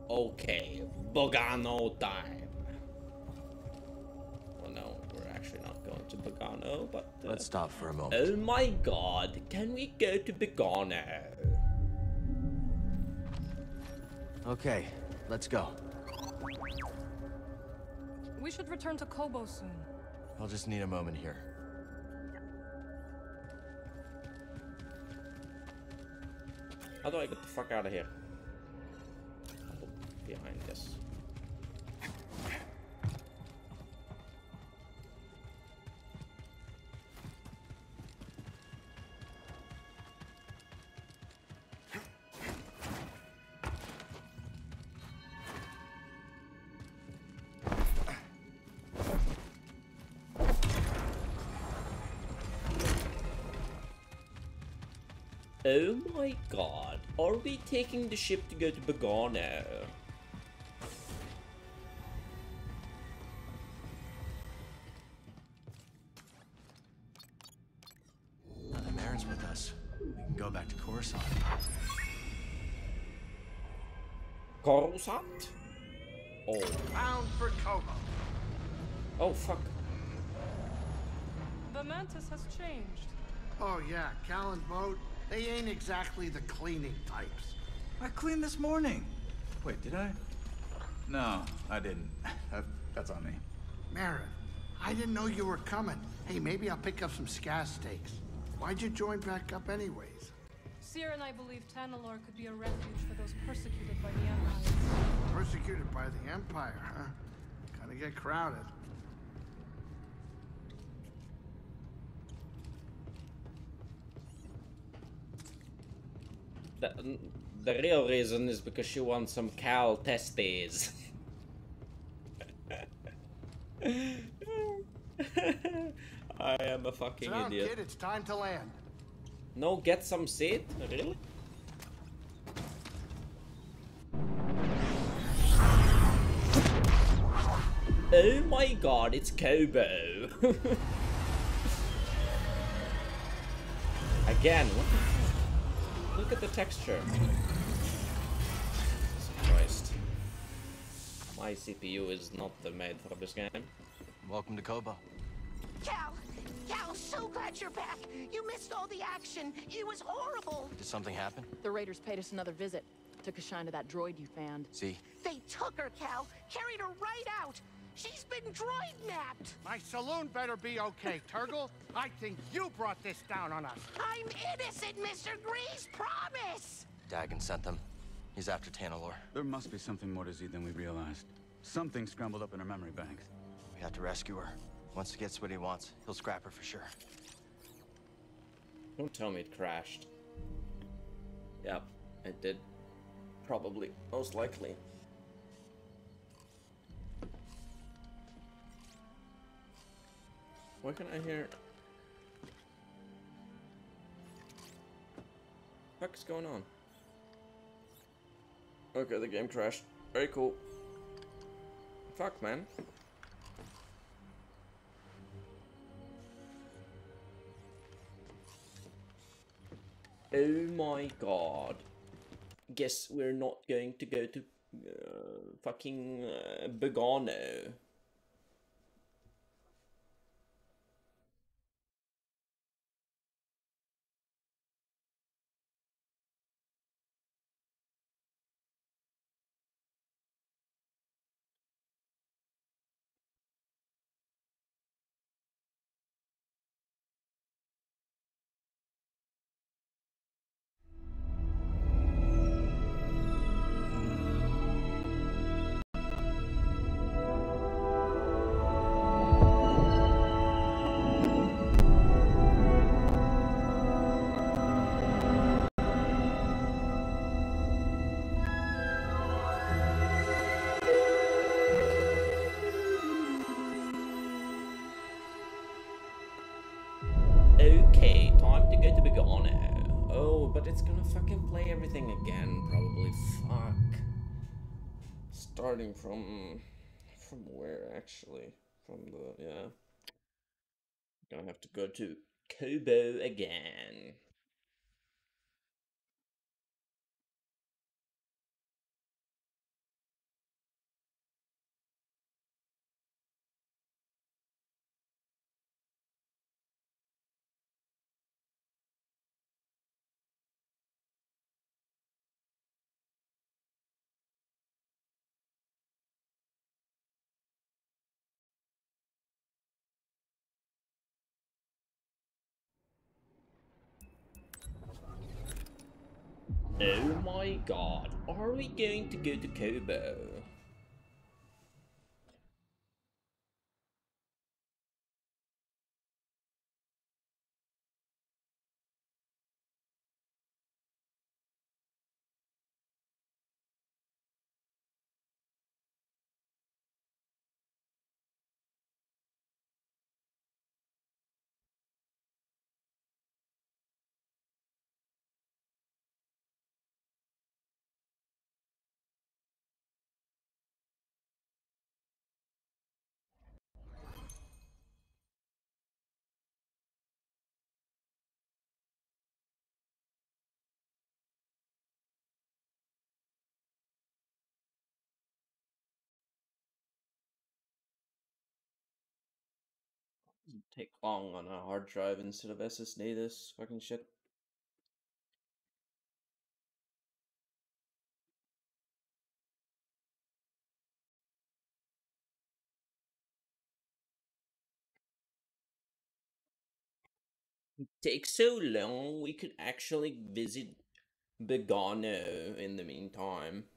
Okay, Bogano time. Well, no, we're actually not going to Bogano, but... Let's stop for a moment. Oh my god, can we go to Bogano? Okay, let's go. We should return to Kobo soon. I'll just need a moment here. How do I get the fuck out of here? Oh, behind this. Oh my god, are we taking the ship to go to Bogano? Now that Marin's with us, we can go back to Coruscant. Coruscant? Oh. Bound for Kobo. Oh fuck. The Mantis has changed. Oh yeah, Cal and Boat, they ain't exactly the cleaning types. I cleaned this morning. Wait, did I? No, I didn't. That's on me. Marin, I didn't know you were coming. Hey, maybe I'll pick up some scat steaks. Why'd you join back up anyways? Seer and I believe Tanalorr could be a refuge for those persecuted by the Empire. Persecuted by the Empire, huh? Kinda get crowded. The real reason is because she wants some Cal testes. I am a fucking Sit down, idiot. kid, it's time to land. No, get some seat? Really? Oh my god, it's Kobo. Again, what the fuck? Look at the texture. Jesus Christ. My CPU is not made for this game. Welcome to Kobo. Cal, so glad you're back. You missed all the action. It was horrible. Did something happen? The Raiders paid us another visit. Took a shine to that droid you found. See? They took her, Cal. Carried her right out. She's been droid napped. My saloon better be okay, Turgle. I think you brought this down on us. I'm innocent, Mr. Grease. Promise. Dagon sent them. He's after Tanalorr. There must be something more to Z than we realized. Something scrambled up in her memory banks. We have to rescue her. Once he gets what he wants, he'll scrap her for sure. Don't tell me it crashed. Yep, it did. Probably. Most likely. Why can I hear... What the fuck is going on? Okay, the game crashed. Very cool. Fuck, man. Oh my god. Guess we're not going to go to fucking Bogano. Okay, time to go to Bogano. Oh, but it's gonna fucking play everything again, probably. Fuck. Starting from where, actually? From the, yeah. Gonna have to go to Kobo again. Oh my god, are we going to go to Kobo? Take long on a hard drive instead of SSD this fucking shit. It takes so long, we could actually visit Begano in the meantime.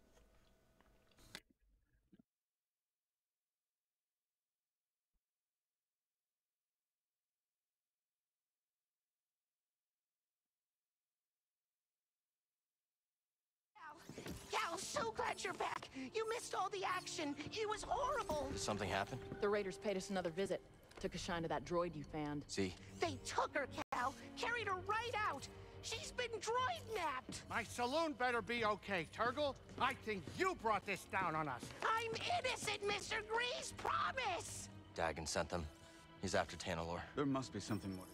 Cal, so glad you're back. You missed all the action. It was horrible. Did something happen? The Raiders paid us another visit. Took a shine to that droid you found. See? They took her, Cal. Carried her right out. She's been droid napped. My saloon better be okay, Turgle. I think you brought this down on us. I'm innocent, Mr. Grease. Promise. Dagon sent them. He's after Tanalor. There must be something more.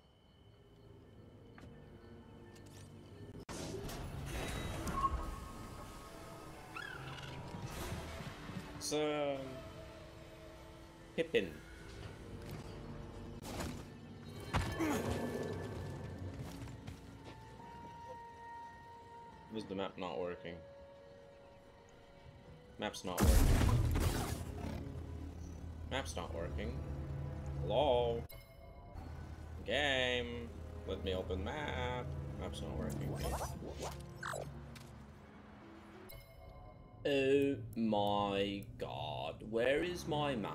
So, Pippin. Was the map not working? Map's not working. Map's not working. Hello? Game. Let me open map. Map's not working. Oh my god. Where is my map?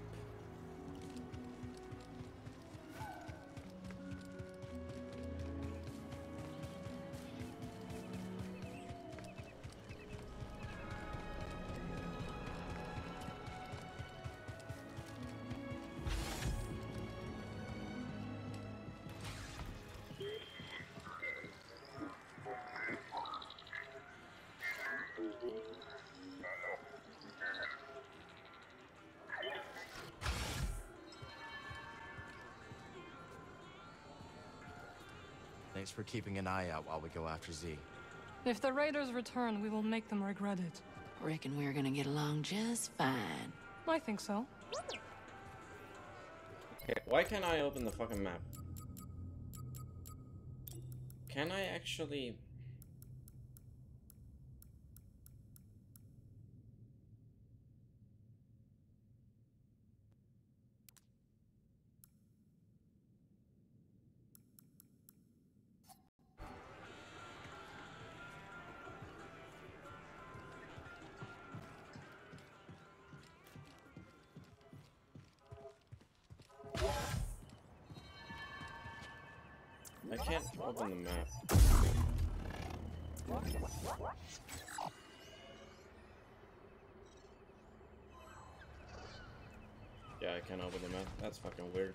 Thanks for keeping an eye out while we go after Z. If the Raiders return, we will make them regret it. Reckon we're gonna get along just fine. I think so. Okay, why can't I open the fucking map? Can I actually... I can't open the map. Yeah, I can't open the map. That's fucking weird.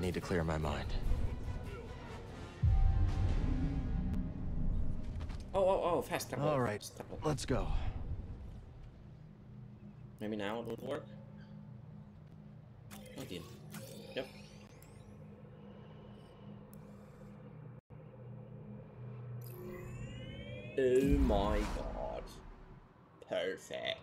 need to clear my mind. Oh, fast travel. All right, let's go. Maybe now it would work? Oh, dear. Yep. Oh my god. Perfect.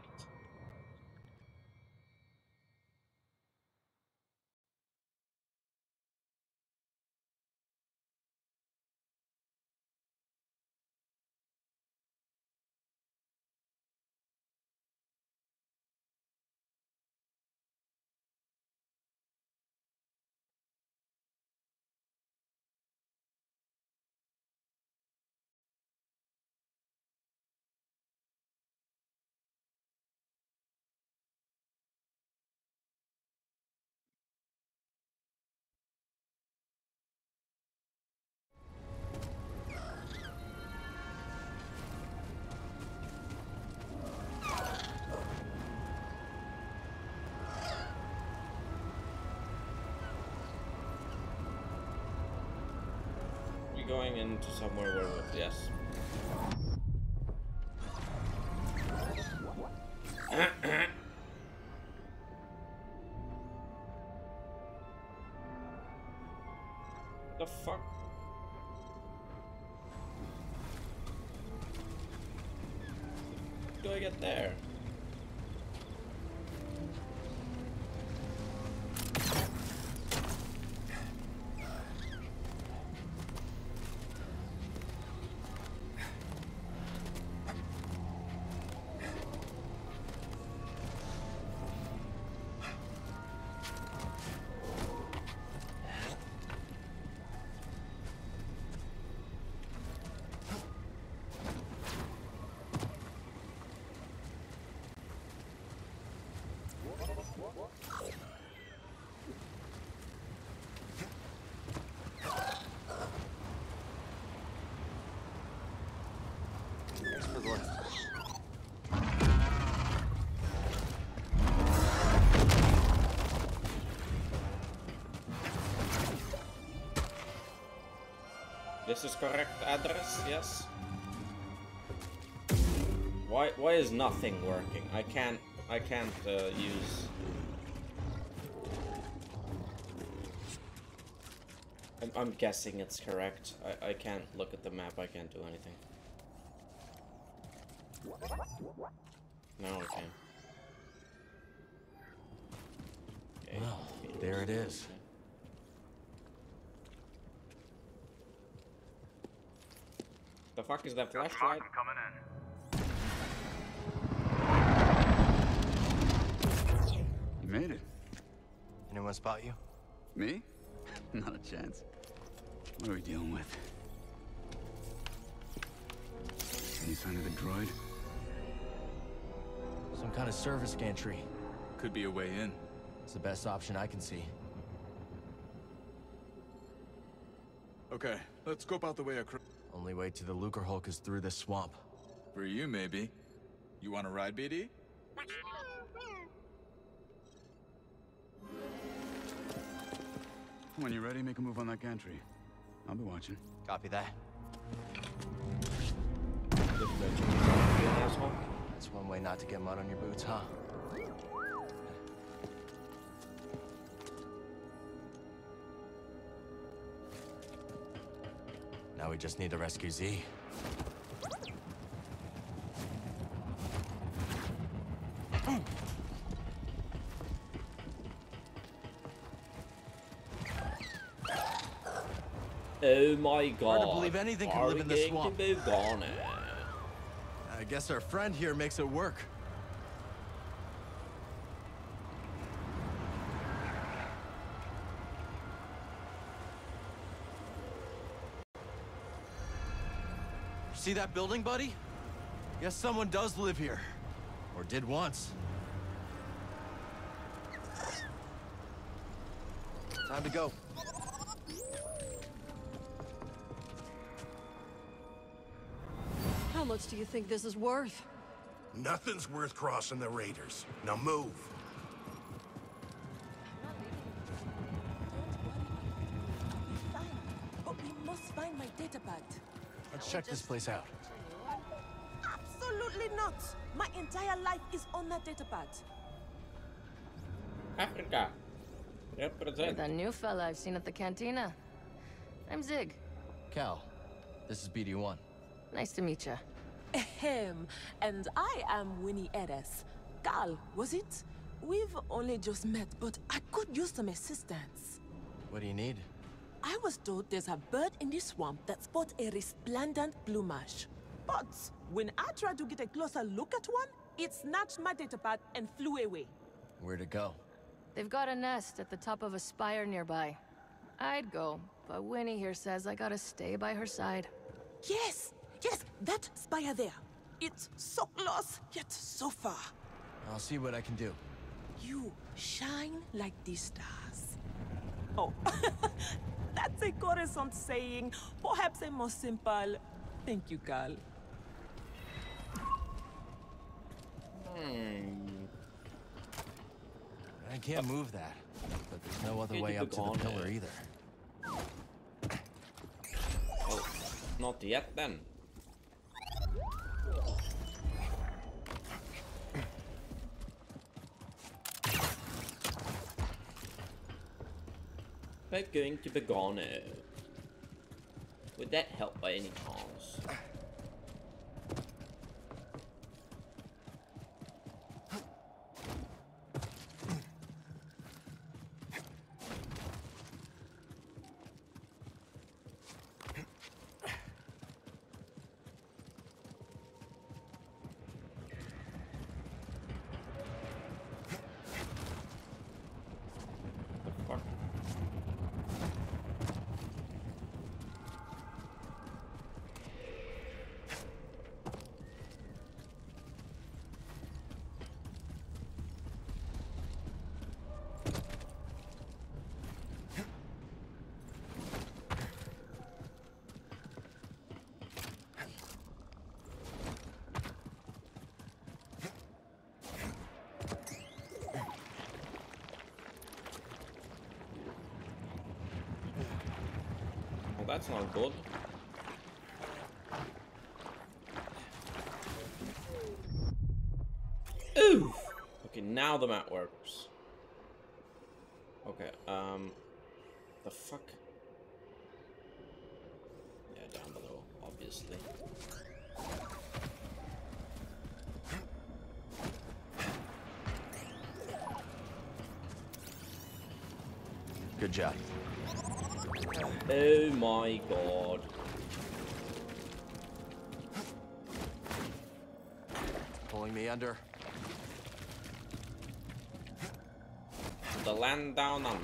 Going into somewhere where, yes. The fuck? How do I get there? This is correct address, yes. Why is nothing working? I can't use. I'm guessing it's correct. I can't look at the map. I can't do anything. Now I can. Okay. Well, there it is. The fuck is that flashlight? You made it. Anyone spot you? Me? Not a chance. What are we dealing with? Any sign of the droid? Some kind of service gantry. Could be a way in. It's the best option I can see. Okay, let's scope out the way across. Only way to the Lucrehulk is through this swamp. For you, maybe. You want to ride, BD? When you're ready, make a move on that gantry. I'll be watching. Copy that. That's one way not to get mud on your boots, huh? Now we just need to rescue Z. Oh my god. Hard to believe anything can live in this swamp. To move on it. I guess our friend here makes it work. See that building, buddy? Guess someone does live here. Or did once. Time to go. How much do you think this is worth? Nothing's worth crossing the Raiders. Now move. Let's check this place out. Absolutely not. My entire life is on that datapad. Africa. You're Represent. the new fella I've seen at the cantina. I'm Zig. Cal, this is BD1. Nice to meet you. Ahem. And I am Winnie Eres. Cal, was it? We've only just met, but I could use some assistance. What do you need? I was told there's a bird in the swamp that spots a resplendent plumage. But when I tried to get a closer look at one, it snatched my datapad and flew away. Where'd it go? They've got a nest at the top of a spire nearby. I'd go, but Winnie here says I gotta stay by her side. Yes, that spire there. It's so close, yet so far. I'll see what I can do. You shine like the stars. Oh, that's a Coruscant saying. Perhaps a more simple. Thank you, Cal. I can't move that, but there's no other way up to the pillar either. Oh, not yet then. We're going to be gone. Would that help by any chance? That's not good. Ooh! Okay, now the map works. Okay, the fuck? Yeah, down below, obviously. Good job. Oh my god. Pulling me under. The land down under.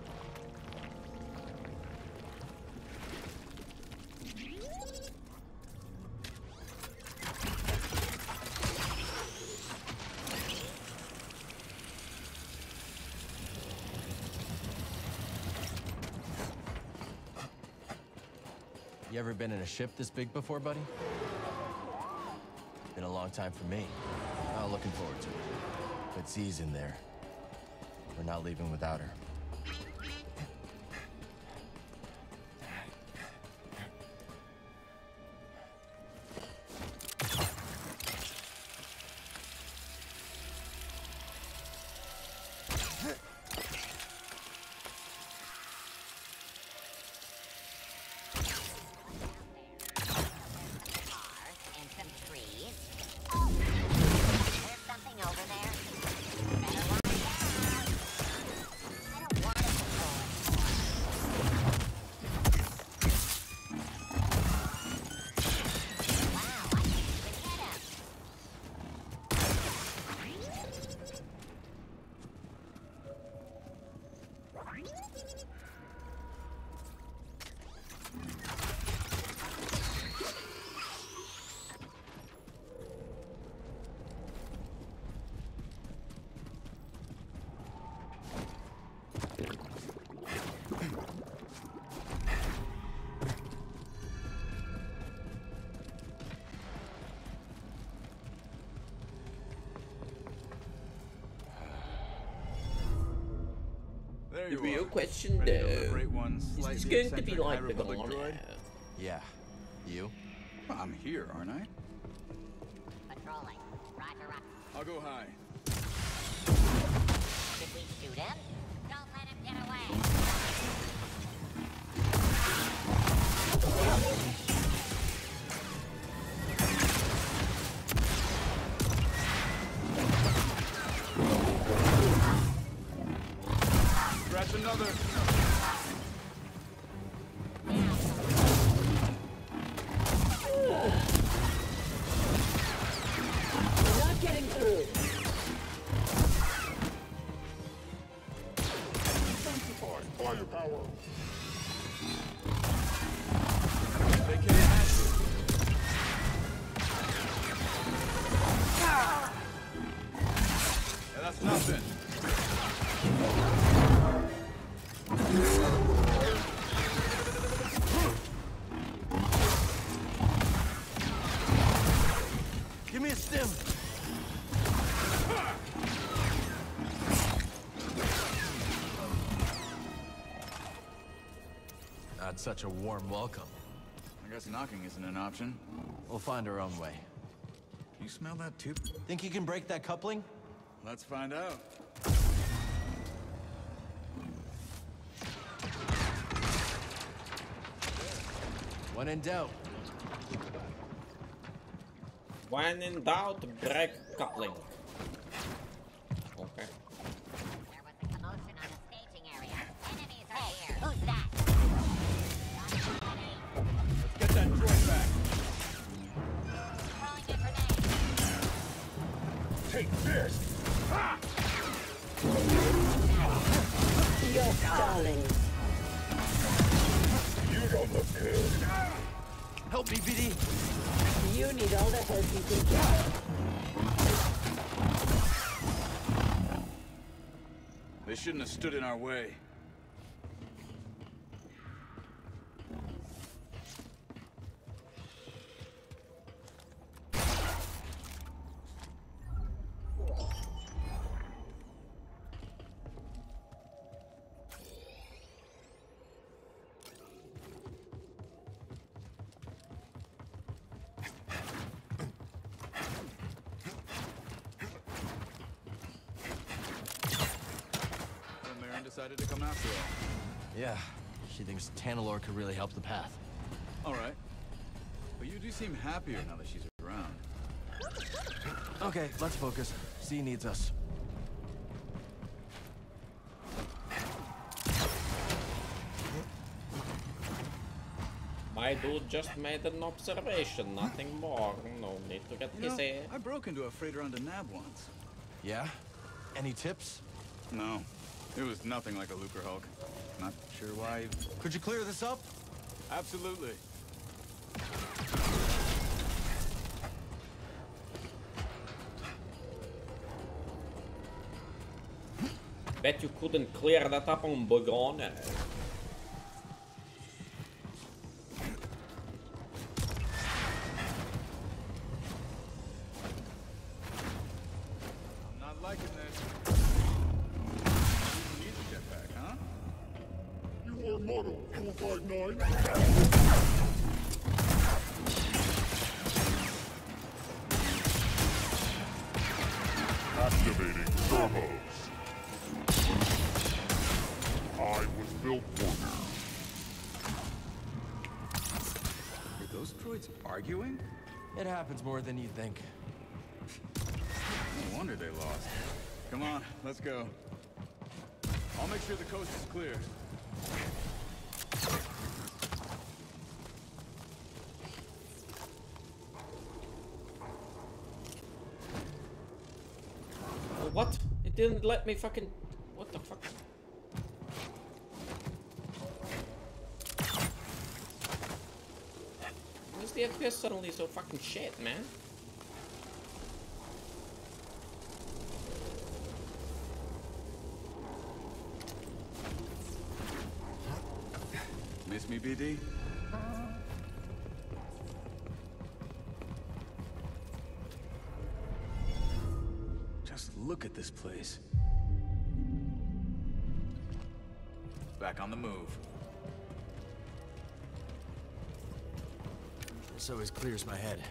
You ever been in a ship this big before, buddy? Been a long time for me. Oh, looking forward to it. But Z's in there. We're not leaving without her. The real question Ready to though, liberate one is this slightly going to be eccentric like High the Republic Gone? droid? Yeah. You? Well, I'm here, aren't I? Patrolling. Roger, roger. I'll go high. Did we shoot him? Don't let him get away. Scratch another. Not getting through. Firepower. They can't match you. Yeah, that's nothing. Give me a stim. Not such a warm welcome. I guess knocking isn't an option. We'll find our own way. You smell that too? Think you can break that coupling? Let's find out. When in doubt. When in doubt, break coupling. Okay. There was a commotion on the staging area. Enemies are here. Who's that? Let's get that droid back. Throwing a grenade. Take this. You're stalling. You don't look good. Help me, BD. You need all the help you can get. They shouldn't have stood in our way. Decided to come after all. Yeah, she thinks Tanalorr could really help the path. All right. But you do seem happier now that she's around. Okay, let's focus. C needs us. My dude just made an observation, nothing more. No need to get pissy. I broke into a freighter on Denab once. Yeah? Any tips? No. It was nothing like a Lucre Hulk. Not sure why. Could you clear this up? Absolutely. Bet you couldn't clear that up on Bogone. I'm not liking this. You need a jetpack, huh? You are model 459. Activating turbos. I was built for this. Are those droids arguing? It happens more than you think. No wonder they lost. Come on, let's go. I'll make sure the coast is clear. What? It didn't let me fucking... What the fuck? Why is the FPS suddenly so fucking shit, man? Miss me, BD? Just look at this place. Back on the move. This always clears my head.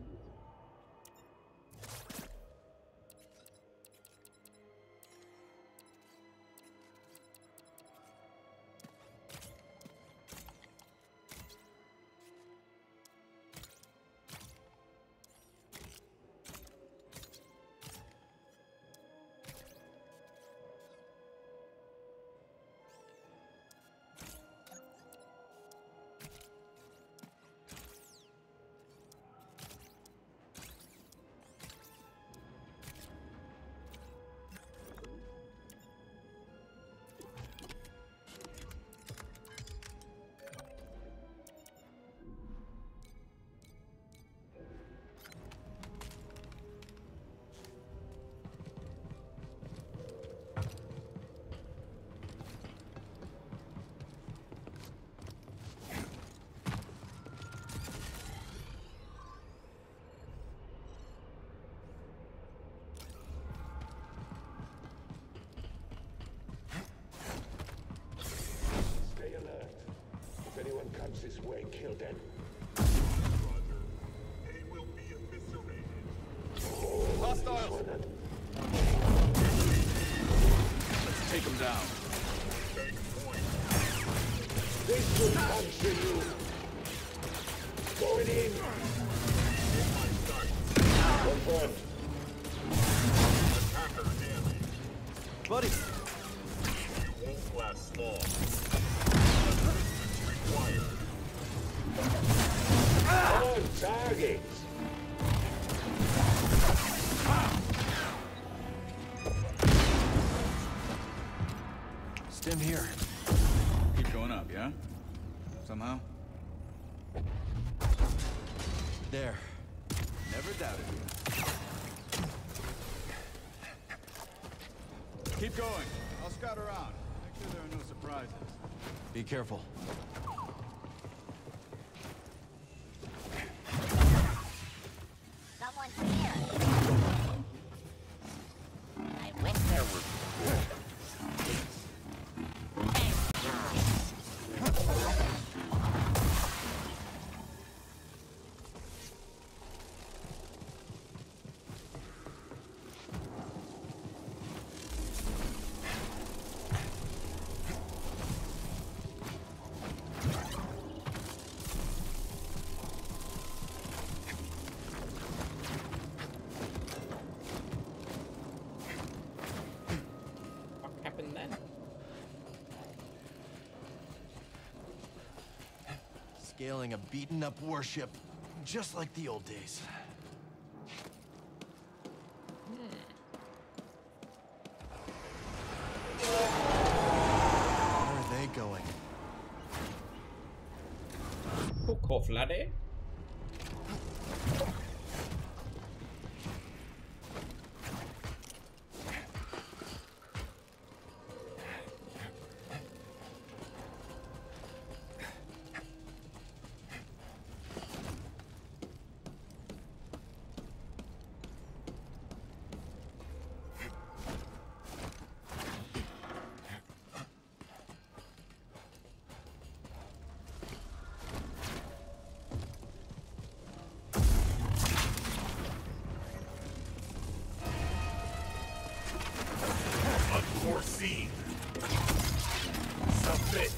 This way, kill them. They will be eviscerated. Hostiles! Let's take them down. This will puncture you. Going in. Confirmed. Attacker damage. Buddy! You won't last long. Required. On target! Stim here. Keep going up, yeah? Somehow? There. Never doubted you. Keep going. I'll scout around. Make sure there are no surprises. Be careful. Someone's here. I wish there were. Scaling a beaten-up warship, just like the old days. Where are they going? Fuck off, laddie. Unforeseen. Submit.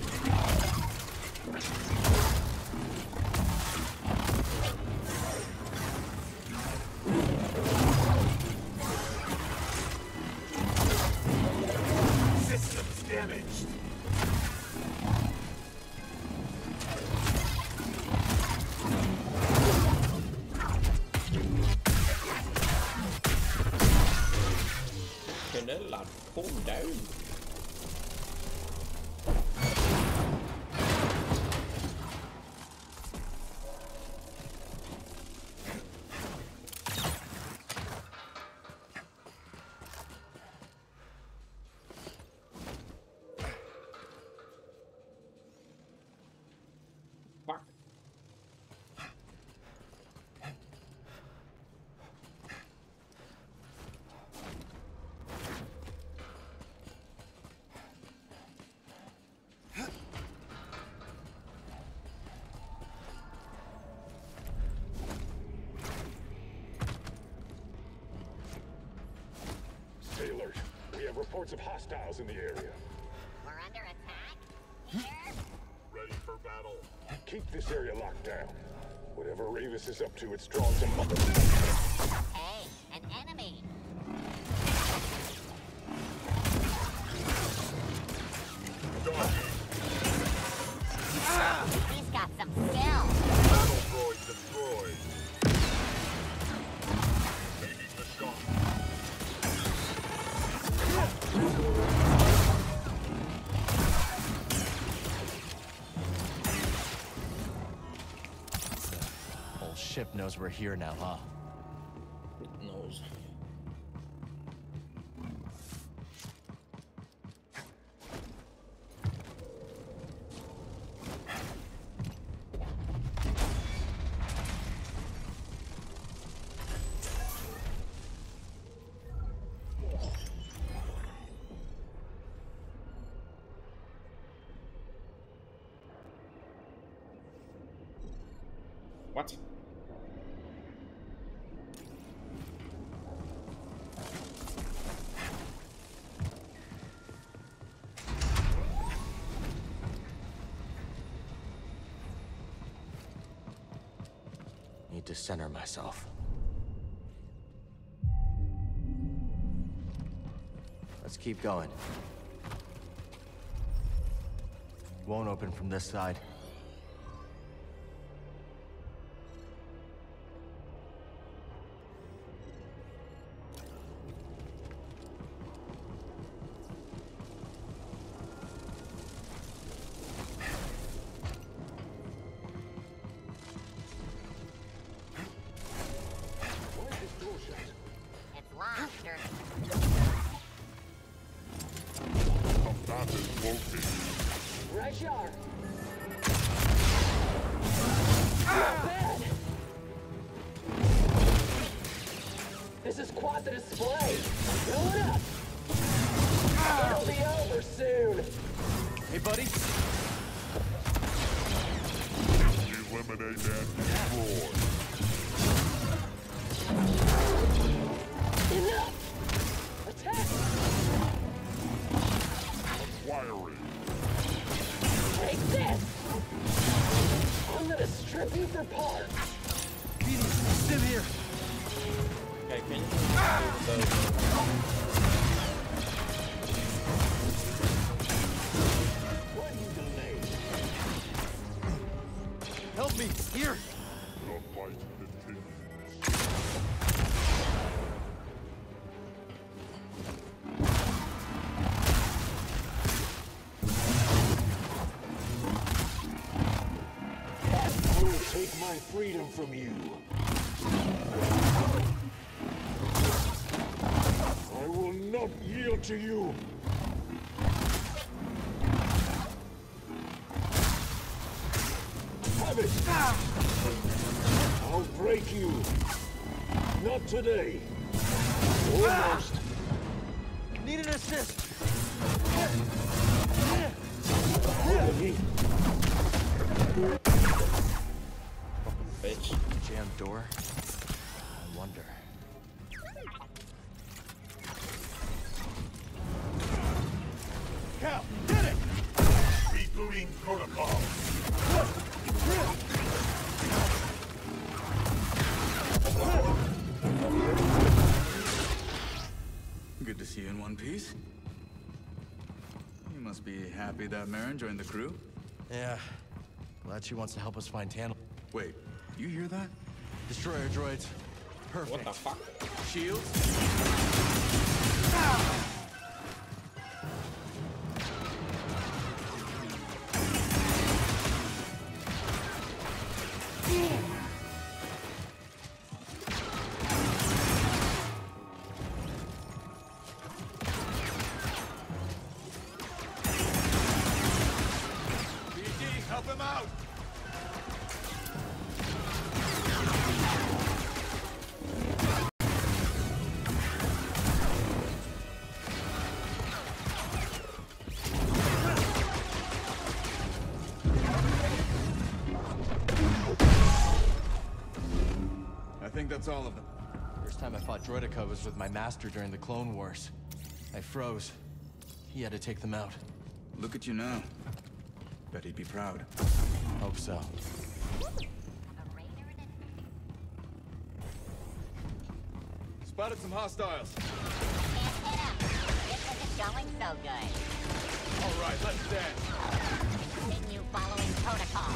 Systems damaged. Lad, calm down. Fuck. reports of hostiles in the area. We're under attack? Here? Ready for battle. Keep this area locked down. Whatever Ravis is up to, it's drawn some other. Hey, an enemy! He's got some skill! Battle droid destroyed. Taking the shot. Whole ship knows we're here now, huh? It knows. What? Need to center myself. Let's keep going. Won't open from this side. It's locked, or... Combatant located. Rashar! Not bad! This is quite the display! Fill it up! It'll be over soon! Hey, buddy. Eliminate and destroy. Enough! Attack! Acquiring. Take this! I'm gonna strip you for parts! Sim here. Okay, can you What are you delayed? Help me. Here. The fight continues. I will take my freedom from you. I will not yield to you. Have it! I'll break you. Not today. Almost. Need an assist. bitch? Jammed door. I wonder. Cal, get it! Rebooting protocol. Good to see you in one piece. You must be happy that Marin joined the crew. Yeah. Glad she wants to help us find Tantal. Wait, you hear that? Destroyer droids. Perfect. What the fuck? Shields? BD, help him out! I think that's all of them. First time I fought Droideka was with my master during the Clone Wars. I froze. He had to take them out. Look at you now. Bet he'd be proud. Hope so. Spotted some hostiles. Can't hit him. This isn't going so good. All right, let's dance. Continue following protocol.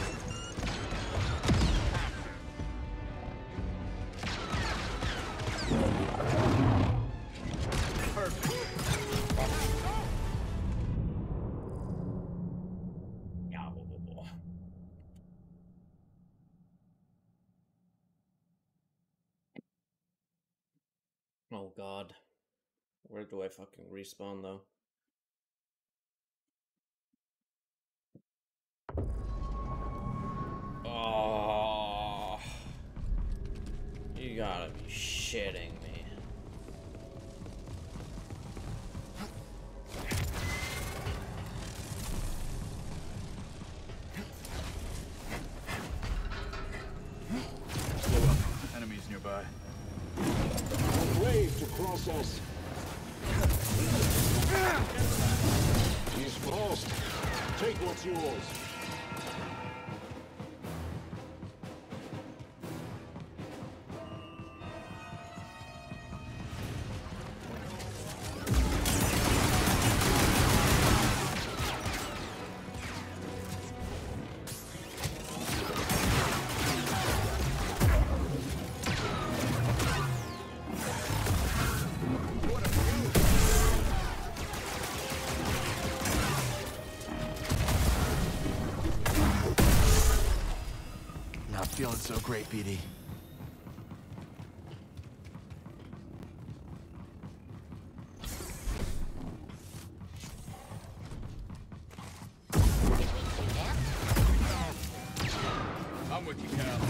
Oh god. Where do I fucking respawn though? Oh, you gotta be shitting me. Enemies nearby. Brave to cross us. He's lost. Take what's yours. Feeling so great, BD. I'm with you, Cal.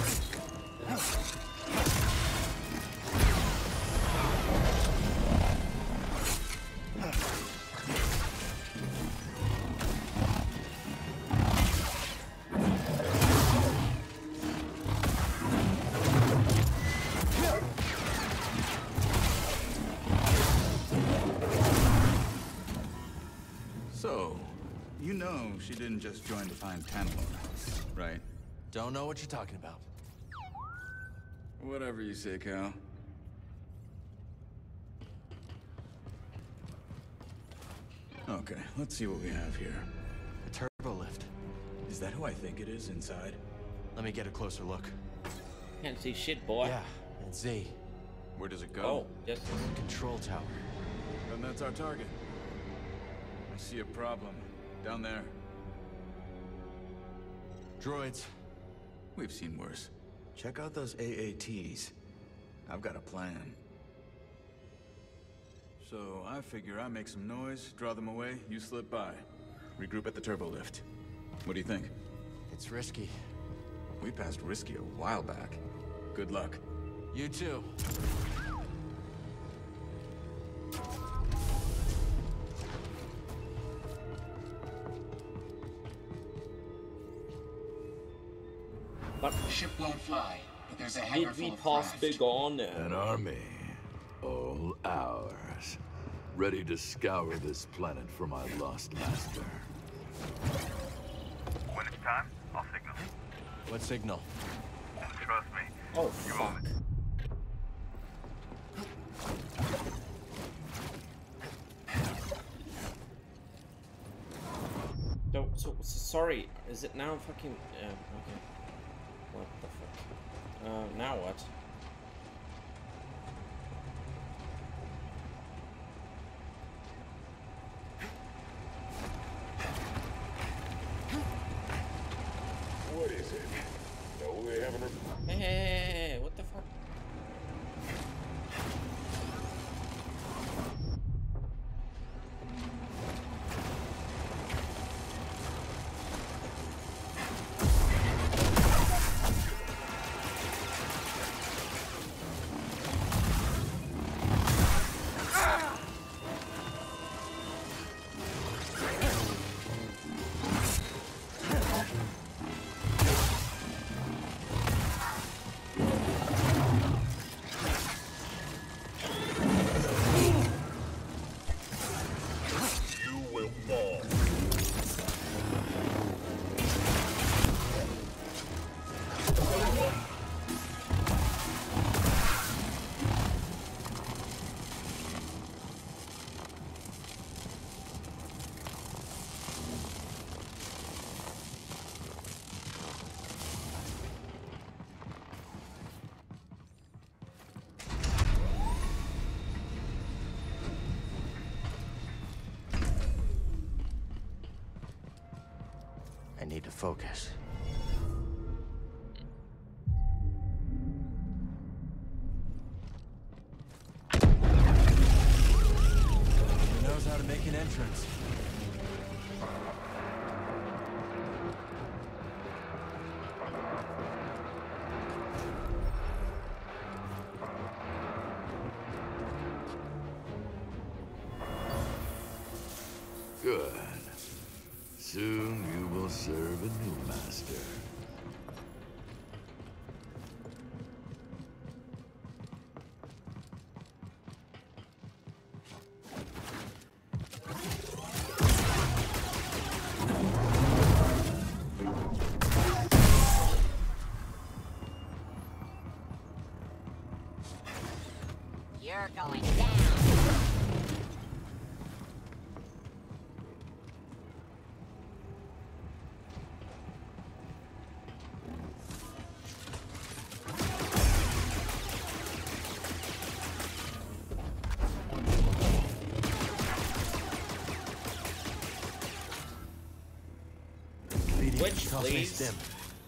So, you know she didn't just join to find Tantalor, right? Don't know what you're talking about. Whatever you say, Cal. Okay, let's see what we have here. A turbo lift. Is that who I think it is inside? Let me get a closer look. Can't see shit, boy. Yeah, and Z. Where does it go? Oh, yes. Control tower. Then that's our target. I see a problem. Down there. Droids. We've seen worse. Check out those AATs. I've got a plan. So I figure I make some noise, draw them away, you slip by. Regroup at the turbo lift. What do you think? It's risky. We passed risky a while back. Good luck. You too. But ship won't fly, but there's a hangar full of craft. Big on An army, all ours, ready to scour this planet for my lost master. When it's time, I'll signal. What signal? Trust me. Oh, fuck. No, so sorry. Is it now fucking? Okay. What the fuck? Now what? What is it? No, they haven't. Hey, what the fuck? focus. He knows how to make an entrance. Good. Soon you will serve a new master. You're going down. Which, please? Okay.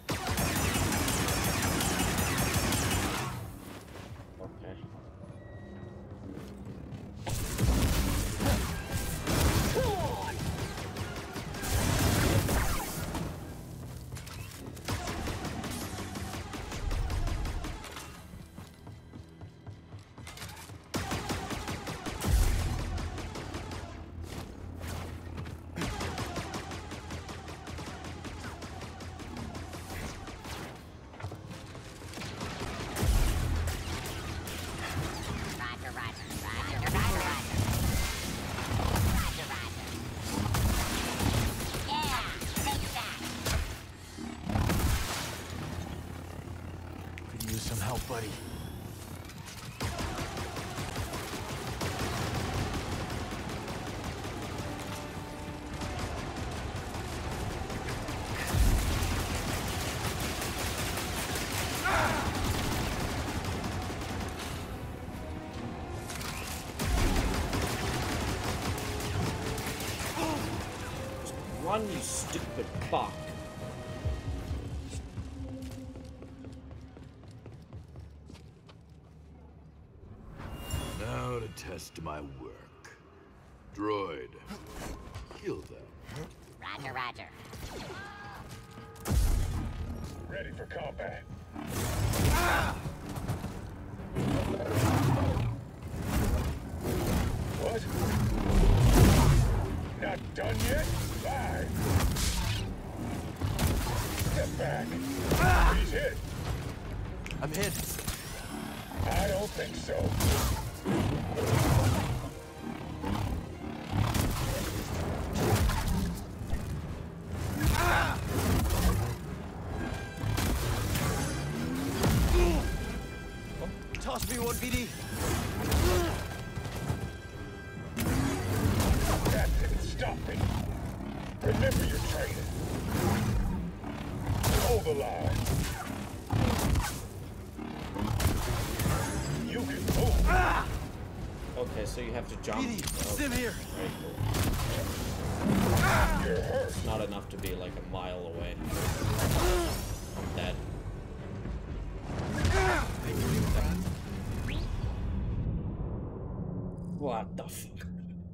Buddy. Run, you stupid fuck. Now to test my work. Droid, kill them. Roger, roger. Ready for combat. What? Not done yet? Bye. Step back. He's hit. I'm hit. I don't think so. Toss me one, BD. That didn't stop me. Remember your training. Hold the line. You can move. Okay, so you have to jump. Sim here. Very cool. You're hurt. It's not enough to be like a mile away. I'm dead. What the fuck?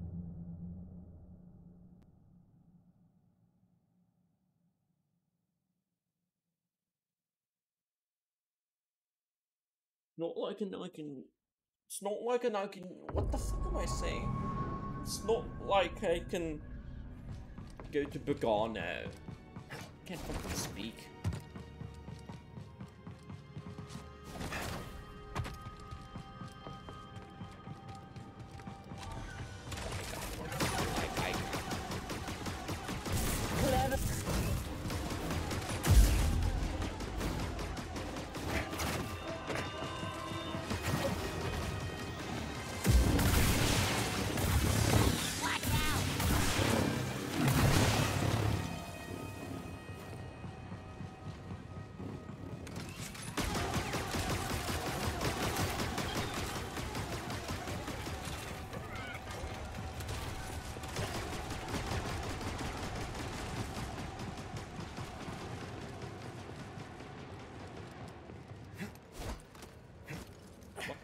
Not like I can. It's not like I can. What the fuck am I saying? It's not like I can go to Bogano. Can't fucking speak.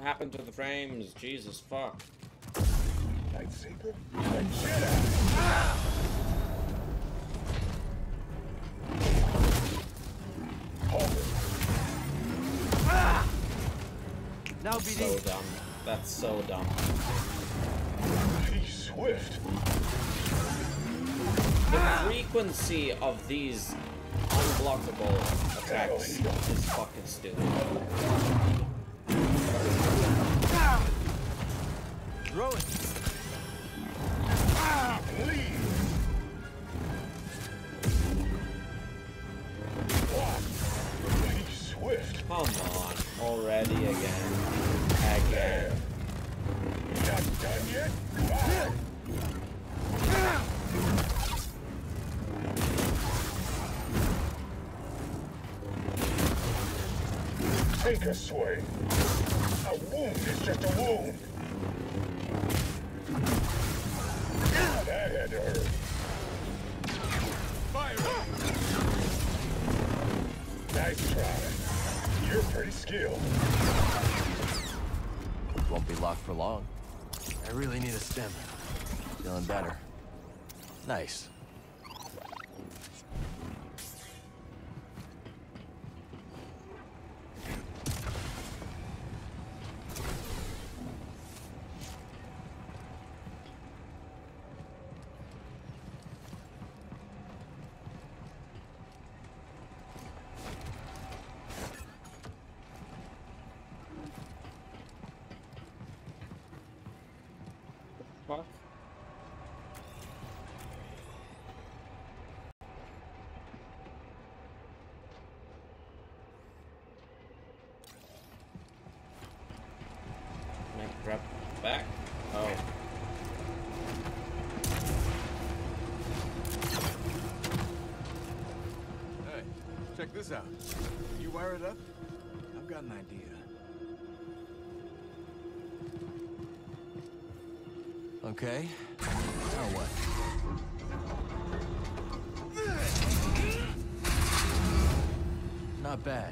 happened to the frames? Jesus fuck. Lightsaber? Like Jedi! Now So dumb. That's so dumb. He's swift. The frequency of these unblockable attacks is fucking stupid. Throw it. Leave. He's swift. Come on, already again. Again. Not done yet? Take a swing. A wound is just a wound. That had to hurt. Fire! Nice try. You're pretty skilled. Won't be locked for long. I really need a stim. Feeling better. Nice. Fuck. Can I grab back? Oh. Hey, check this out. You wire it up? I've got an idea. Okay. Now what? Not bad.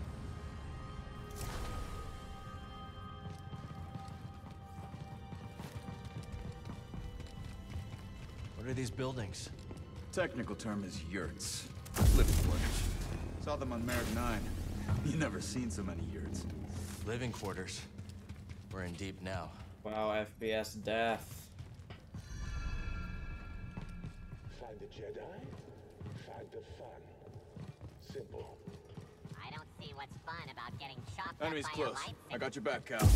What are these buildings? Technical term is yurts. Living quarters. Saw them on Merrick 9. You never seen so many yurts. Living quarters. We're in deep now. Wow, FPS death. Find the Jedi, find the fun. Simple. I don't see what's fun about getting chopped Enemy's up by close. a light. I got your back, Cal.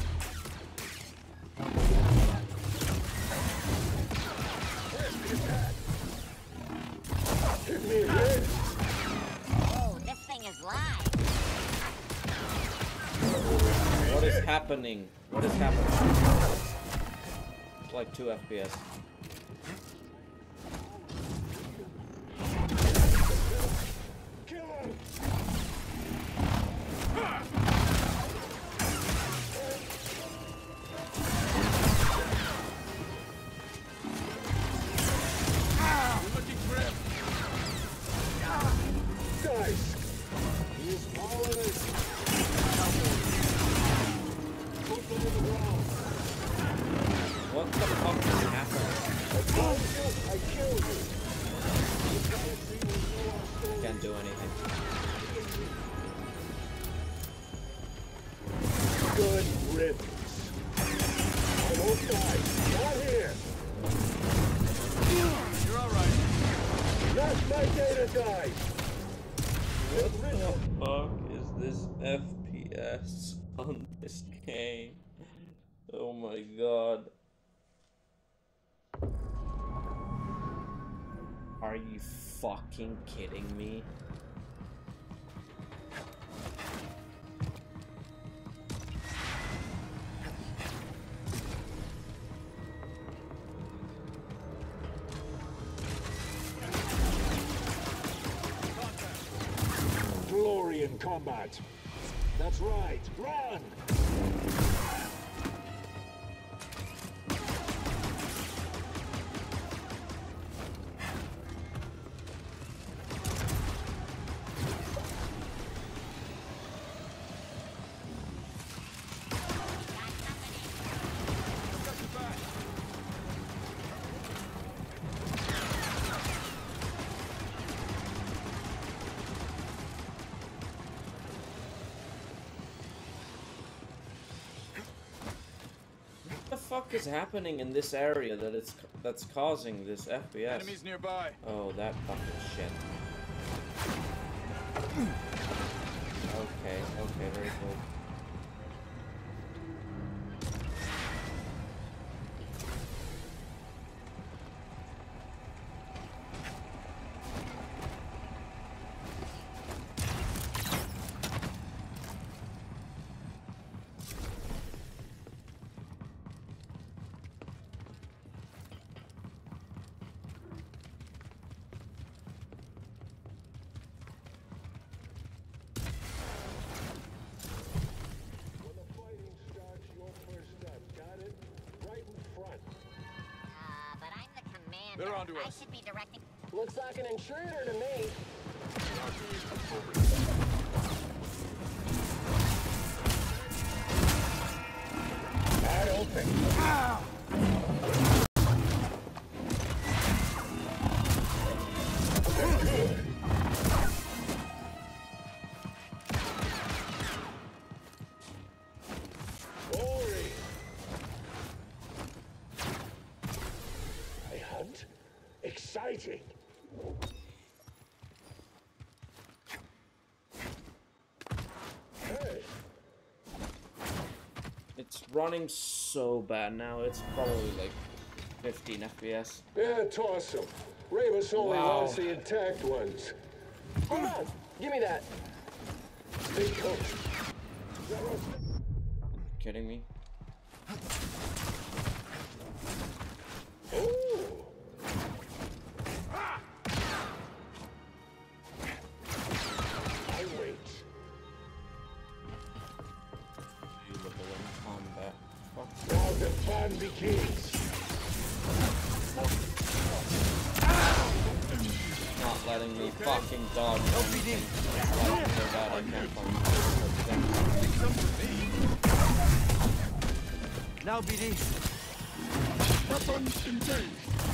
Give me a hit. Oh, this thing is live. What is happening? What is happening? It's like 2 FPS. Kill him. You're looking grim. Dice. He's falling in. Put them on the ground. What the fuck is happening? I killed you. Can't do anything. Good riddance. I won't die. Not here. You're all right. Not my data die. What the fuck is this FPS on this game? Oh my god. Are you fucking kidding me? Glory in combat. That's right. Run! fuck is happening in this area that's causing this FPS? Enemies nearby. Oh, that fucking shit. Okay, very cool. They're onto us. I should be directing. Looks like an intruder to me. I don't think so. Exciting. Hey. It's running so bad now. It's probably like 15 FPS. Yeah, toss them. Ramus only wants the intact ones. Hold on. Give me that. Stay close. Kidding me? Oh. Now the fun begins. Not letting me fucking dodge. LPD. So bad I can't fucking. Now, BD. Weapons engaged.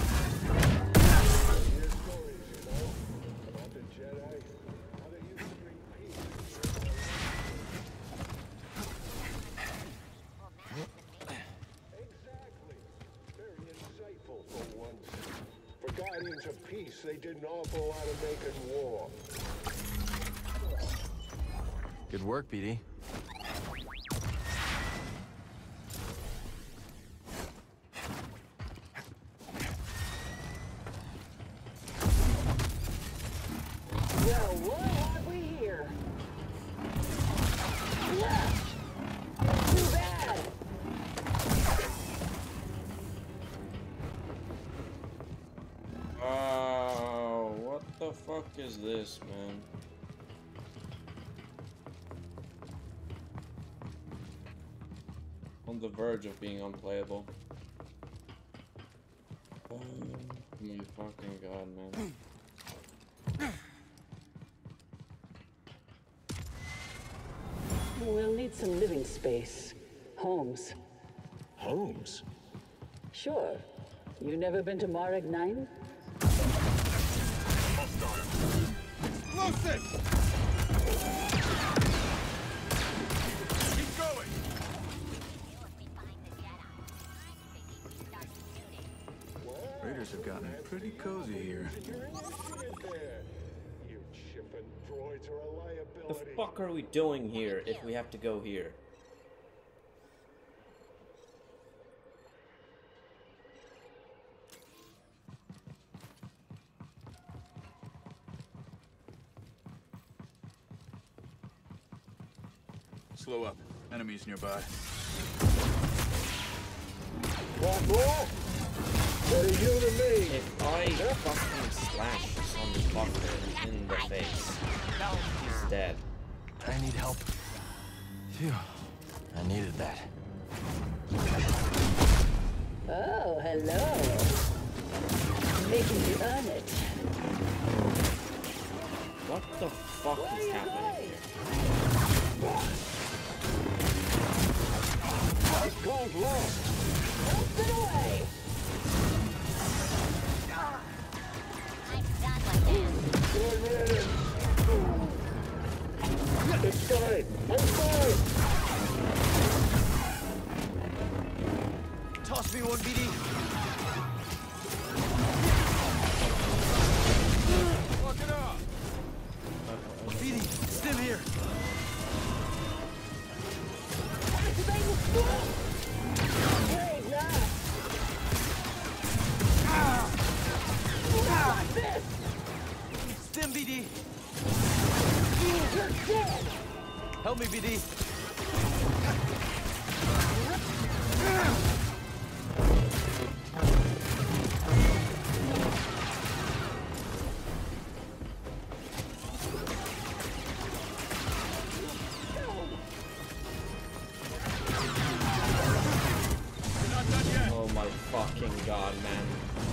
Guardians of Peace, they did an awful lot of making war. Good work, BD. Well, what have we here? Left. Too bad. What the fuck is this, man? On the verge of being unplayable. Oh my fucking god, man. We'll need some living space. Homes. Homes? Sure. You never been to Marek 9? Explosive! Keep going! Raiders have gotten pretty cozy here. You chipping droids are a liability. The fuck are we doing here if we have to go here? Slow up. Enemies nearby. What, boy? What are you to me? If I fucking slash some fucker in the face, he's dead. I need help. Phew. I needed that. Oh, hello. Making you earn it. What the fuck is happening here? This car's lost. Open away. Good riddance. It's fine. I'm fine. me one, BD. Fuck it up. BD, Stim here. Stim, BD. You're dead. Help me, BD. Oh my fucking god, man.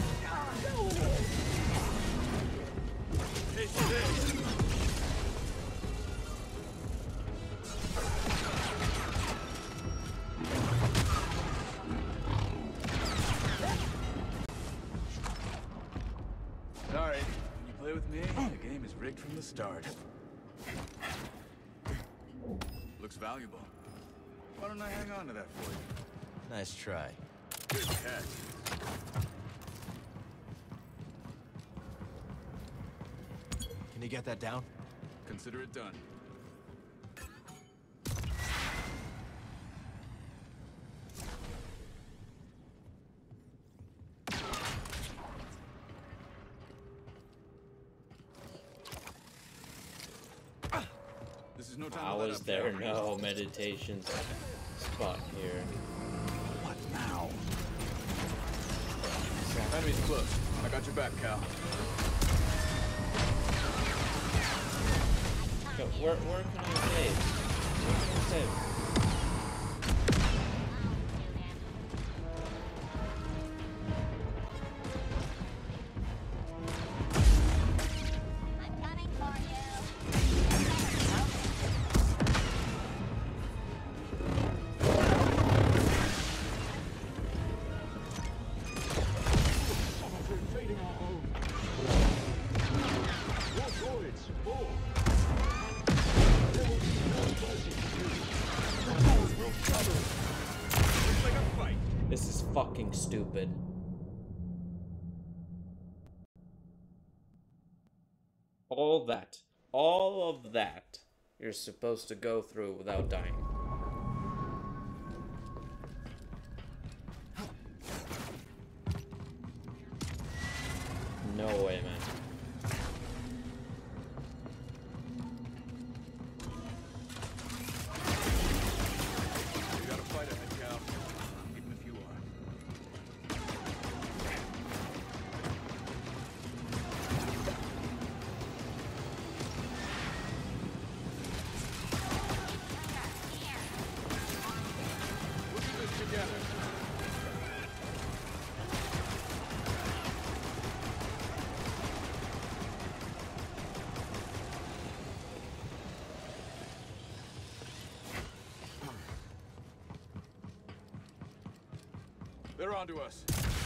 Sorry, when you play with me, the game is rigged from the start. Looks valuable. Why don't I hang on to that for you? Nice try. Good catch. Can you get that down? Consider it done. This is no time How to let is up, there Cal. no meditation spot here? What now? Enemy's close. I got your back, Cal. Okay, where can I save? Where can I save? This is fucking stupid. All of that, you're supposed to go through without dying. No way, man. You got a fight ahead, Cal. Even if you are. We'll do this together. They're onto us.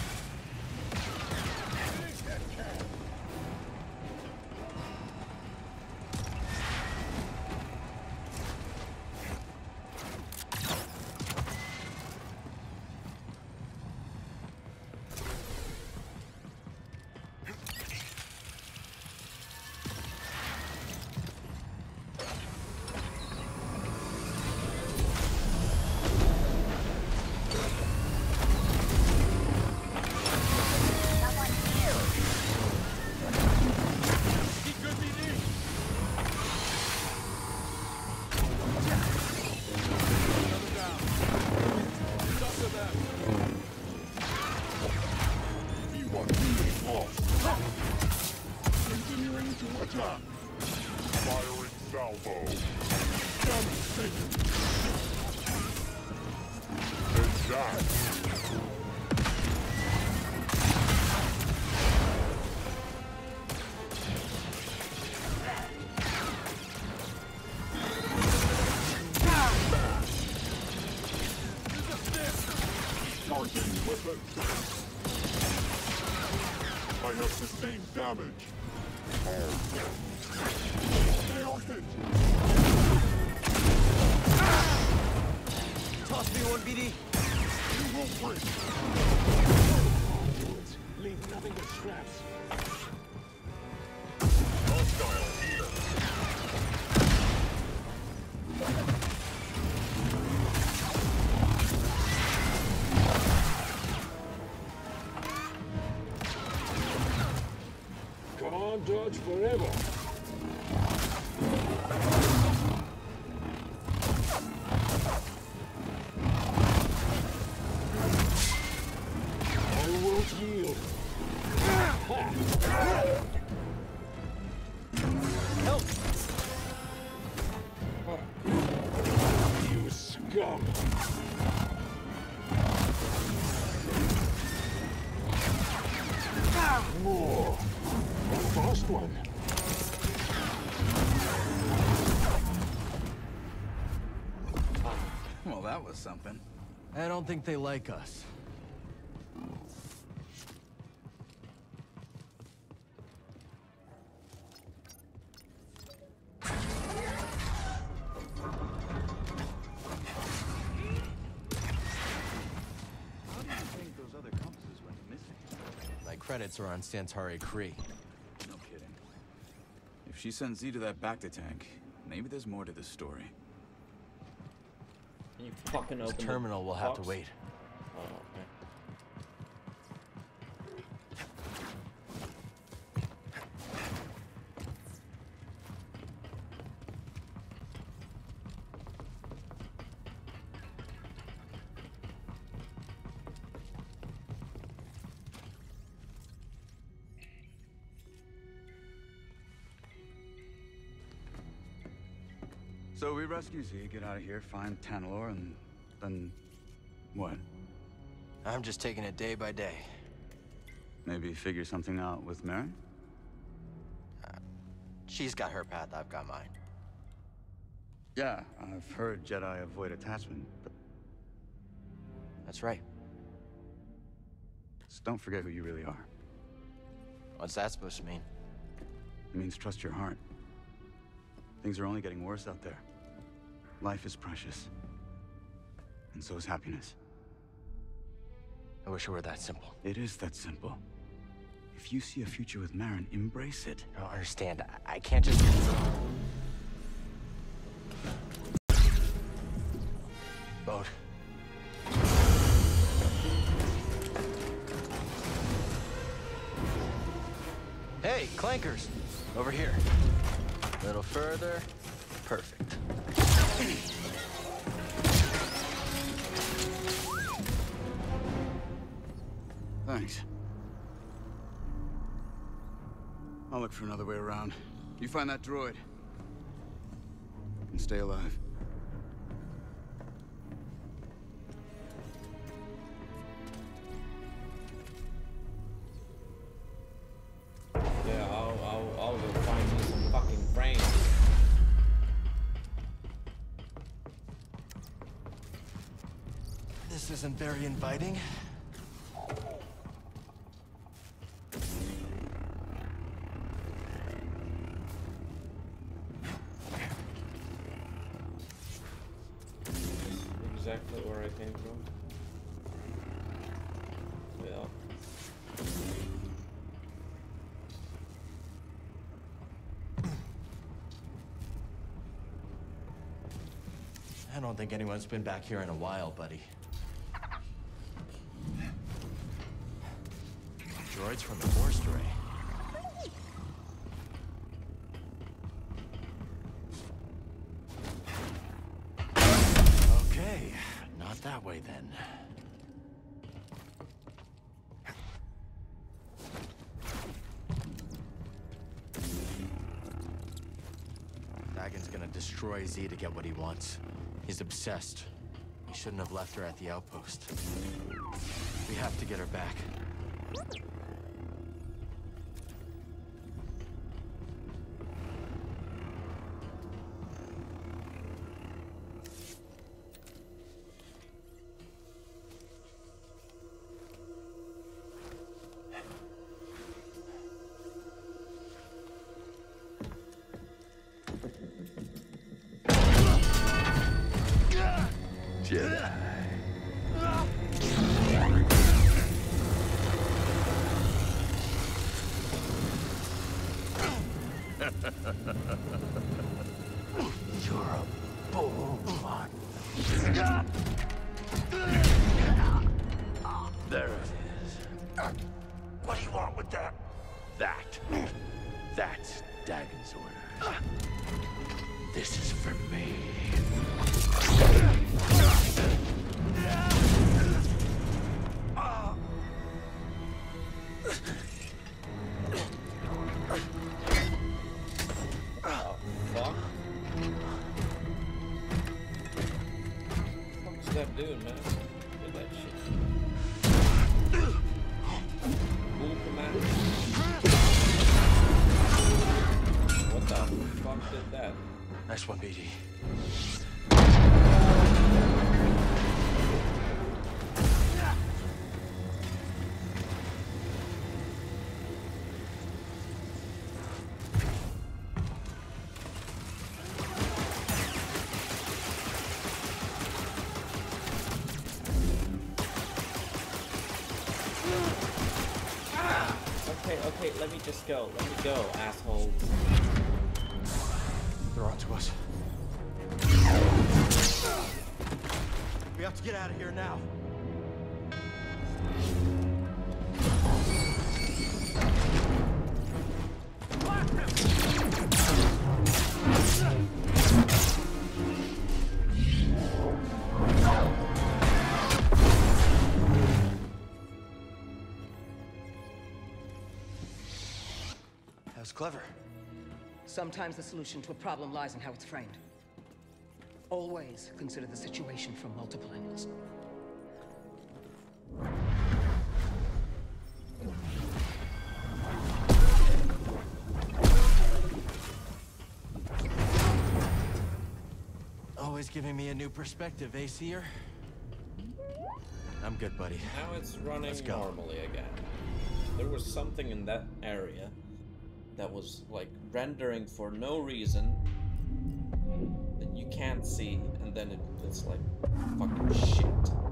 Continuing to attack. Firing salvo. Devastating. Exact. Charging weapon. I have sustained damage. Stay off it. Toss me one, BD. You will break. forever. I won't yield. Help! You scum! More. The first one. Well, that was something. I don't think they like us. Credits are on Santari Cree. No kidding. If she sends Z to that Bacta tank, maybe there's more to this story. You fucking open this terminal will have to wait. Oh, okay. So we rescue Z, get out of here, find Tanalorr, and then what? I'm just taking it day by day. Maybe figure something out with Merrin? She's got her path, I've got mine. Yeah, I've heard Jedi avoid attachment, but... That's right. Just don't forget who you really are. What's that supposed to mean? It means trust your heart. Things are only getting worse out there. Life is precious. And so is happiness. I wish it were that simple. It is that simple. If you see a future with Merrin, embrace it. I don't understand. I can't just... Boat. Hey, clankers! Over here. A little further. Perfect. Thanks. I'll look for another way around. You find that droid. And stay alive. Yeah, I'll go find me some fucking brains. This isn't very inviting. Exactly where I came from. Yeah. I don't think anyone's been back here in a while, buddy. Droids from the Force Array. Okay, not that way then. Dagan's gonna destroy Z to get what he wants. He's obsessed. He shouldn't have left her at the outpost. We have to get her back. Jedi. You're a bold one. There it is. What do you want with that? That's This is for me. Oh, fuck. What's that doing, man? Look at that shit. Bull command. What the fuck did that? Nice one, BD. Okay, let me just go. Let me go, assholes. They're onto us. We have to get out of here now. That was clever. Sometimes the solution to a problem lies in how it's framed. Always consider the situation from multiple angles. Always giving me a new perspective, eh, Seer? I'm good, buddy. Now it's running Let's go. normally again. There was something in that area that was like rendering for no reason that you can't see, and then it's like fucking shit.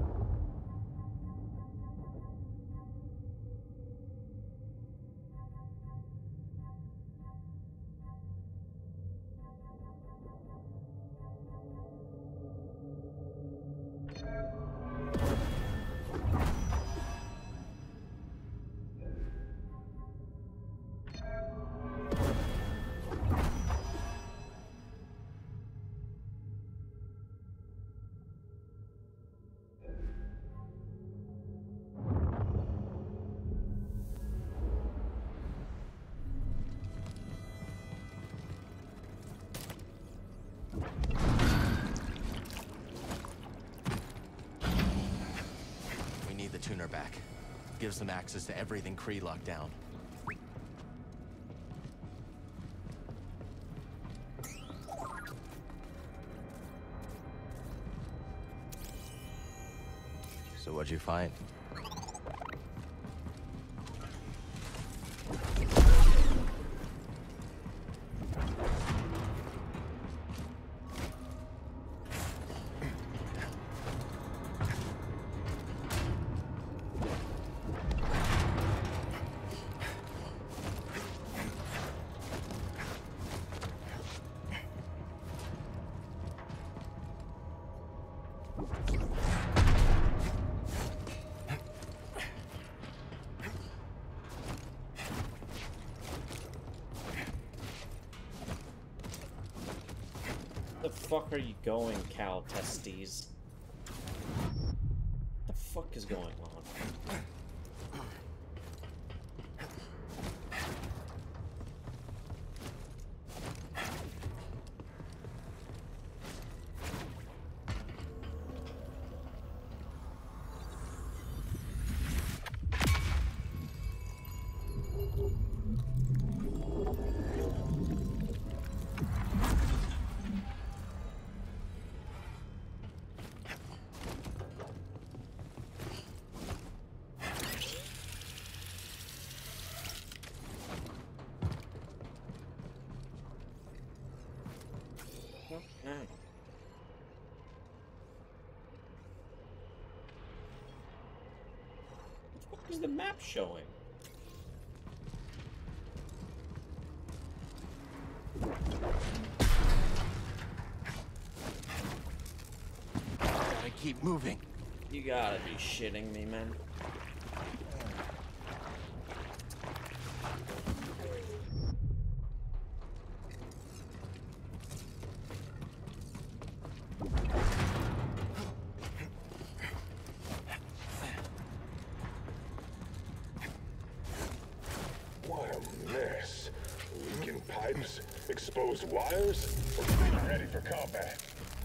Tuner back. Gives them access to everything Kree locked down. So what'd you find? The fuck are you going, Cal Testes? What the fuck is going on? Okay. What is the map showing? Gotta keep moving. You gotta be shitting me, man. Exposed wires? Or getting ready for combat?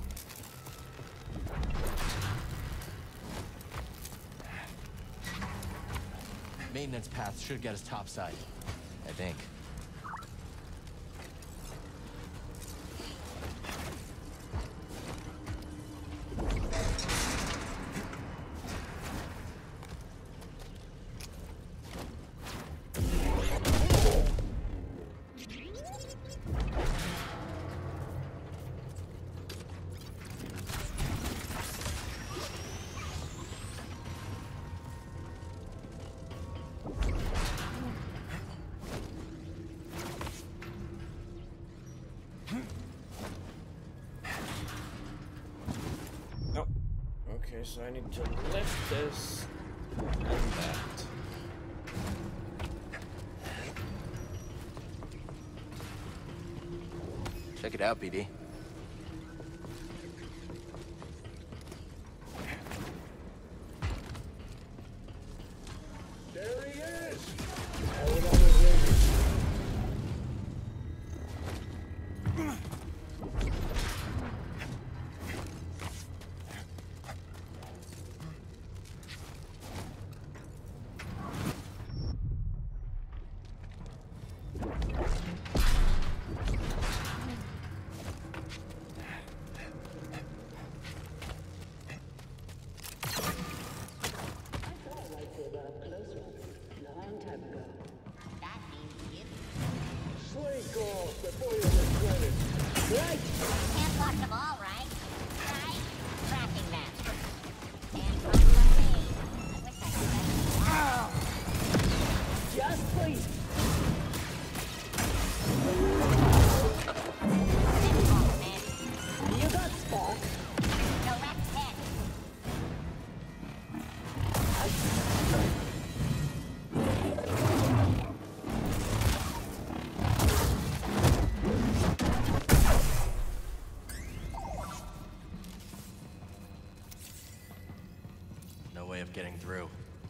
Maintenance paths should get us topside, I think. Okay, so I need to lift this and that. Check it out, BD. There he is! Hell on his razors. Getting through.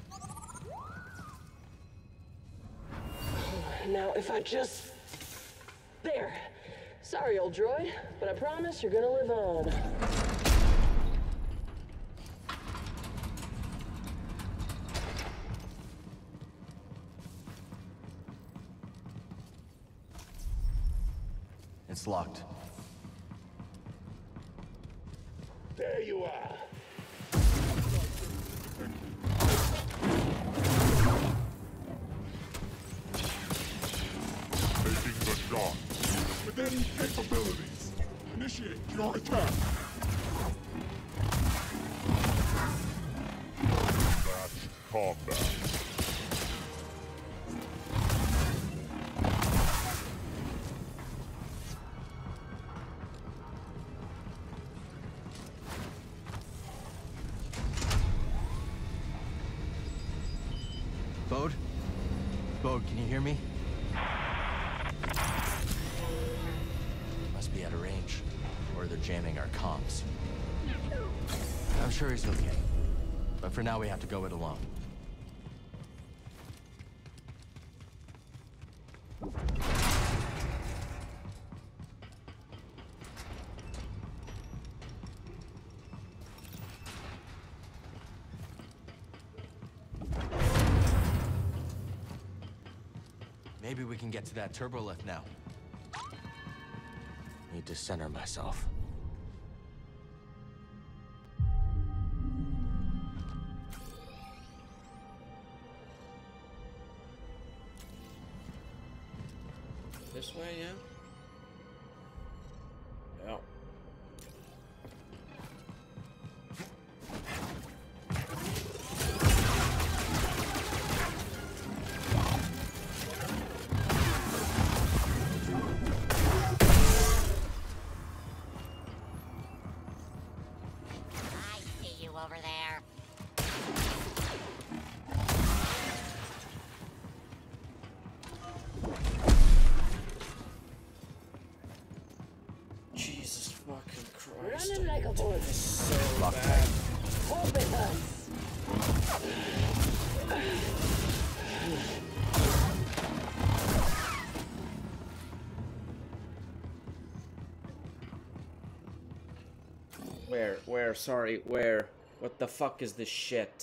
Now, if I just... There. Sorry, old droid, but I promise you're gonna live on. It's locked. There you are. Within capabilities. Initiate your attack. Match combat. Bode? Bode, can you hear me? Must be out of range. Or they're jamming our comms. I'm sure he's okay. But for now, we have to go it alone. Maybe we can get to that turbo lift now. Need to center myself. This way, yeah? Yeah. Over there. Jesus fucking Christ. Running like a bull. So bad. Hope it hurts. Where? Sorry, where? What the fuck is this shit?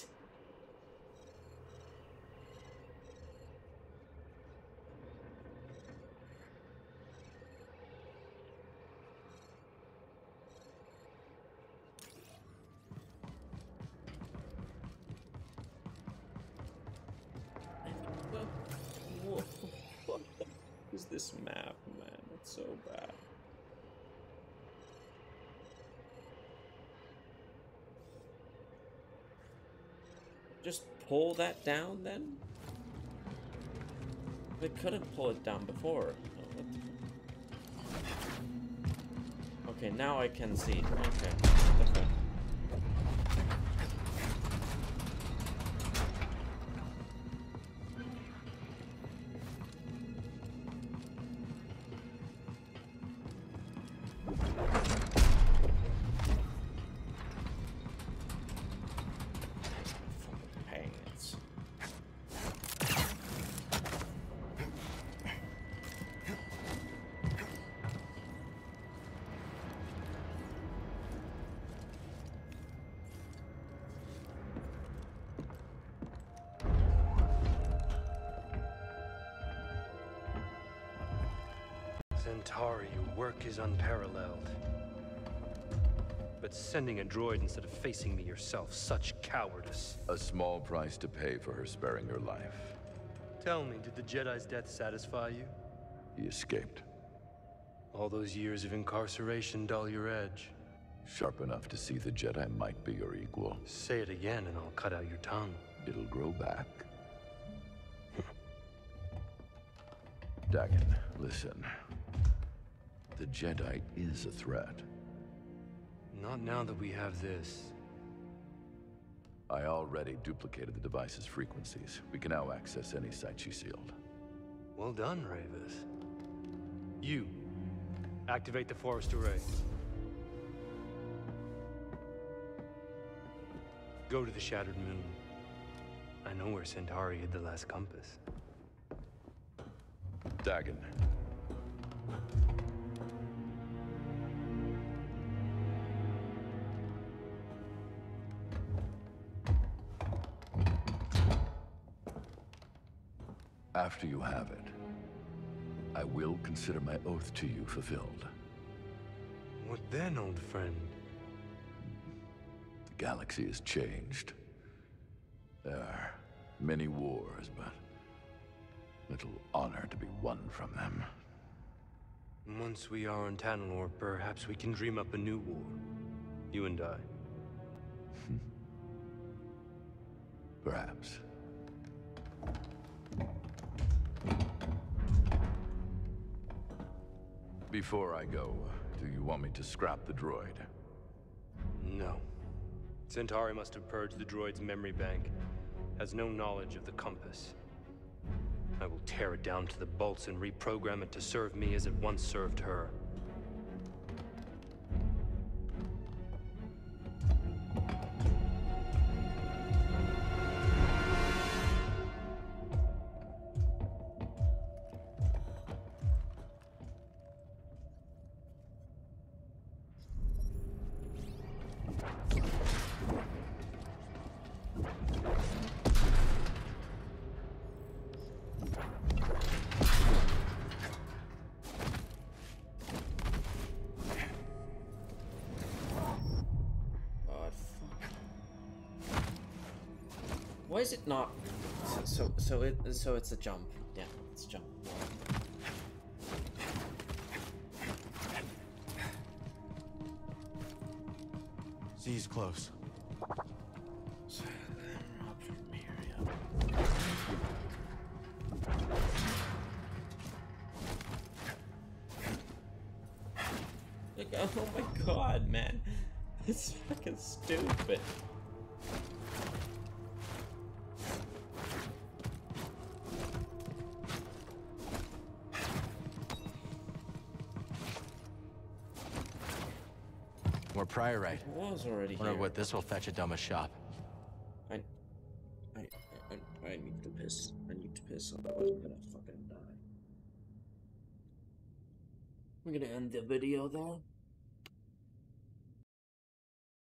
What the fuck is this map, man? It's so bad. Just pull that down then? They couldn't pull it down before. Okay, now I can see. Okay. Centauri, your work is unparalleled. But sending a droid instead of facing me yourself, such cowardice. A small price to pay for her sparing your life. Tell me, did the Jedi's death satisfy you? He escaped. All those years of incarceration dull your edge. Sharp enough to see the Jedi might be your equal. Say it again and I'll cut out your tongue. It'll grow back. Dagan, listen. The Jedi is a threat. Not now that we have this. I already duplicated the device's frequencies. We can now access any site she sealed. Well done, Ravis. You, activate the forest array. Go to the Shattered Moon. I know where Centauri hid the last compass. Dagan. After you have it, I will consider my oath to you fulfilled. What then, old friend? The galaxy has changed. There are many wars, but little honor to be won from them. Once we are on Tanalorr, perhaps we can dream up a new war. You and I. Perhaps. Before I go, do you want me to scrap the droid? No. Centauri must have purged the droid's memory bank. Has no knowledge of the compass. I will tear it down to the bolts and reprogram it to serve me as it once served her. Why is it not? So it's a jump. Yeah, it's a jump. Z's close. Like, oh my god, man. It's fucking stupid. More priorite. It was already Wonder here. what this will fetch at Dumba's shop. I need to piss. I need to piss, otherwise I'm gonna fucking die. We're gonna end the video though.